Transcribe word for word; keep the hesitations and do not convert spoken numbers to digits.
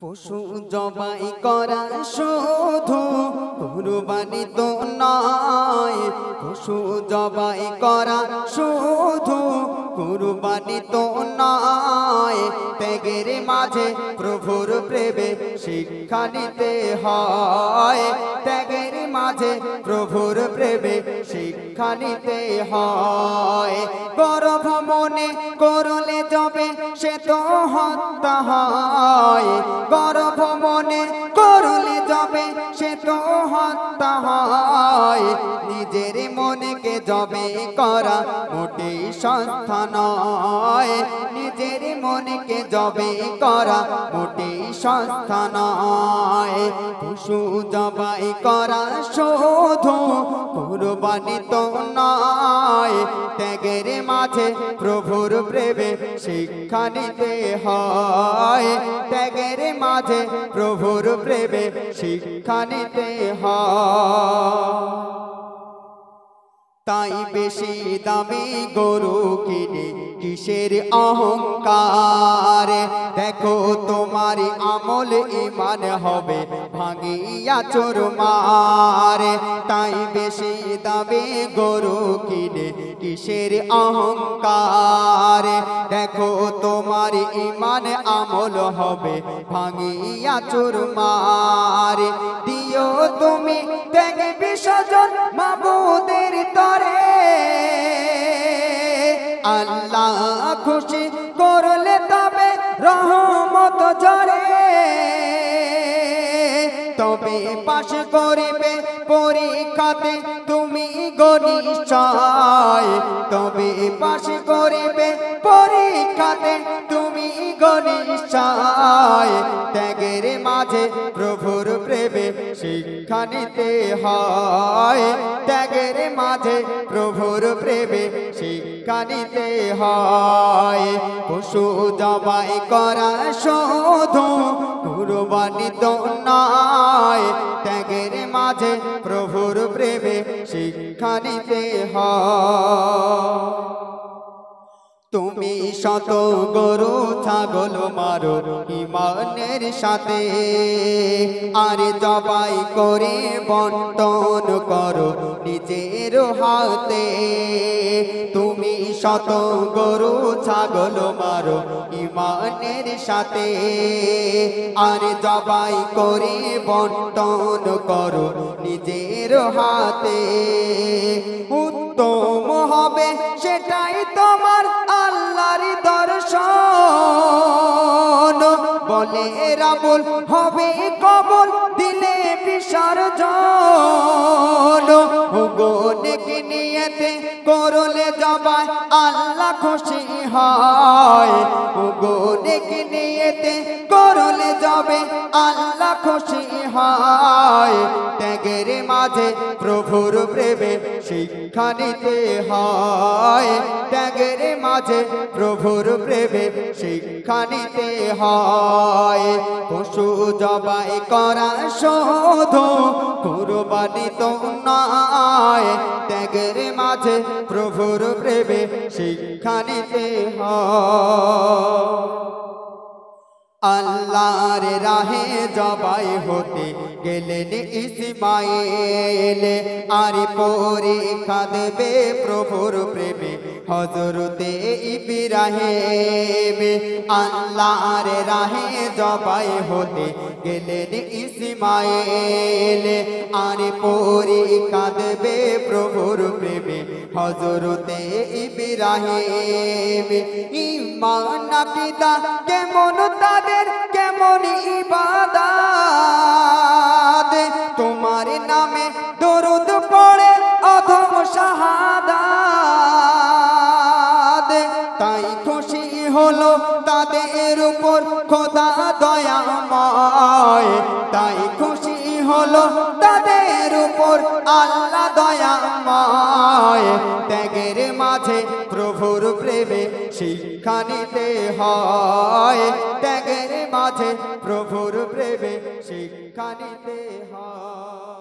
পশু জবাই করা শুধু কুরবানি তো নয়, পশু জবাই করা শুধু কুরবানি তো নয়, ত্যাগের মাঝে প্রভুর প্রেমে শিক্ষা নিতে হয়। ত্যাগের মাঝে প্রভুর প্রেমে শিক্ষা নিতে হয়। গর্ভ মনে করলে যাবে সে তো হত্যা হয়। গর্ভ মনে করলে যাবে সে তো হত্যা হয়। নিজের মনকে জবে করা মোটেই সস্তা নয়। নিজের মনকে জবে করা মোটেই সস্তা নয়। পশু জবাই করা শুধু কুরবানি তো নয়, ত্যাগের মাঝে প্রভুর প্রেমে শিক্ষা নিতে হয়। ত্যাগের মাঝে প্রভুর প্রেমে শিক্ষা নিতে হয়। তাই বেশি দামি গরু কিনে কিসের অহংকার, দেখো তোমার আমল ইমান হবে ভাঙিয়া চুরমার। তাই বেশি দামি গরু কিনে কিসের অহংকার, দেখো তোমার ইমান আমল হবে ভাঙিয়া চুরমার। দিও তুমি ত্যাগ বিসর্জন মাবুদের তরে, আল্লাহ খুশি করলে তবে রহমত ঝরে। তবে পাশ করিবে পরীক্ষাতে তুমি গনিশ্চয়, তবে পাশ করিবে পরীক্ষাতে তুমি গনিশ্চয়। ত্যাগের মাঝে প্রভুর প্রেমে শিক্ষা নিতে হয়। ত্যাগের মাঝে প্রভুর প্রেমে শিক্ষা নিতে হয়। পশু জবাই করা শুধু কুরবানি তো নয়, ত্যাগের মাঝে প্রভুর প্রেমে শিক্ষা নিতে হয়। তুমি শত গরু ছাগল মারো ইমানের সাথে, আর জবাই করে বন্টন করো নিজের হাতে। তুমি শত গরু ছাগল মারো ইমানের সাথে, আর জবাই করে বন্টন করো নিজের হাতে। উত্তম হবে সেটাই তোমার আল্লাহর দর্শন, বলে রাবুল হবে কবল দিলে বিসর্জন। হুগো নেকি নিয়েতে করলে জবাই আল্লাহ খুশি হয়। হুগো নেকি নিয়েতে করলে যাবে আল্লাহ খুশি হয়। ত্যাগের মাঝে প্রভুর প্রেমে শিক্ষা নিতে হয়। ত্যাগের মাঝে প্রভুর প্রেমে শিক্ষা নিতে হয়। পশু জবাই করা শুধু কুরবানি তো নয়, ত্যাগের মাঝে প্রভুর প্রেমে শিক্ষা নিতে হয়। আল্লাহর রাহে জবাই হতে গেলেন ইসমাইল, আর পরীক্ষা দেবে প্রভুর প্রেমে হযরতে ইব্রাহিম। আল্লাহর রাহে জবাই হতে গেলেন ইসমাইল, আর পরীক্ষা দেবে প্রভুর প্রেমে হযরতে ইব্রাহিম। ঈমান আকীদা কেমন তাদের কেমন ইবাদত, তোমার নামে দরুদ পড়ে অধম শাহাদাত। তাই খুশি হলো তাদের উপর খোদা দয়াময়, তাই খুশি হলো তাদের উপর আল্লাহ দয়াময়। ত্যাগের মাঝে প্রভুর প্রেমে শিক্ষা নিতে হয়। ত্যাগের মাঝে প্রভুর প্রেমে শিক্ষা নিতে হয়।